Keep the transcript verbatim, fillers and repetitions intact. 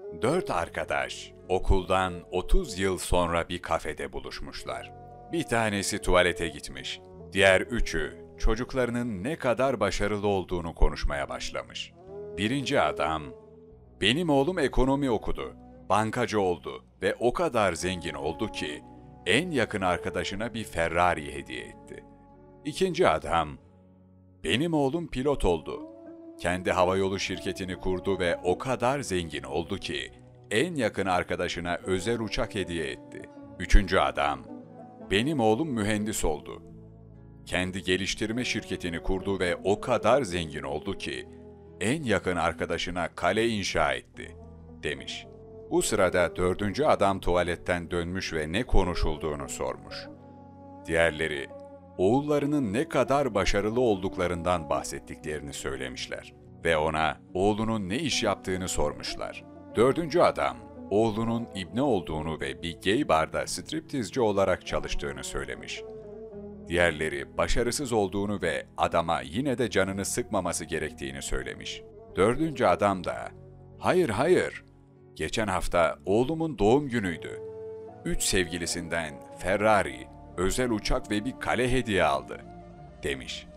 Dört arkadaş okuldan otuz yıl sonra bir kafede buluşmuşlar. Bir tanesi tuvalete gitmiş. Diğer üçü çocuklarının ne kadar başarılı olduğunu konuşmaya başlamış. Birinci adam, "Benim oğlum ekonomi okudu, bankacı oldu ve o kadar zengin oldu ki en yakın arkadaşına bir Ferrari hediye etti." İkinci adam, "Benim oğlum pilot oldu. Kendi havayolu şirketini kurdu ve o kadar zengin oldu ki en yakın arkadaşına özel uçak hediye etti." Üçüncü adam, "Benim oğlum mühendis oldu. Kendi geliştirme şirketini kurdu ve o kadar zengin oldu ki en yakın arkadaşına kale inşa etti," demiş. Bu sırada dördüncü adam tuvaletten dönmüş ve ne konuşulduğunu sormuş. Diğerleri, oğullarının ne kadar başarılı olduklarından bahsettiklerini söylemişler ve ona oğlunun ne iş yaptığını sormuşlar. Dördüncü adam, oğlunun ibne olduğunu ve bir gay barda striptizci olarak çalıştığını söylemiş. Diğerleri başarısız olduğunu ve adama yine de canını sıkmaması gerektiğini söylemiş. Dördüncü adam da, "Hayır hayır, geçen hafta oğlumun doğum günüydü. Üç sevgilisinden Ferrari, özel uçak ve bir kale hediye aldı," demiş.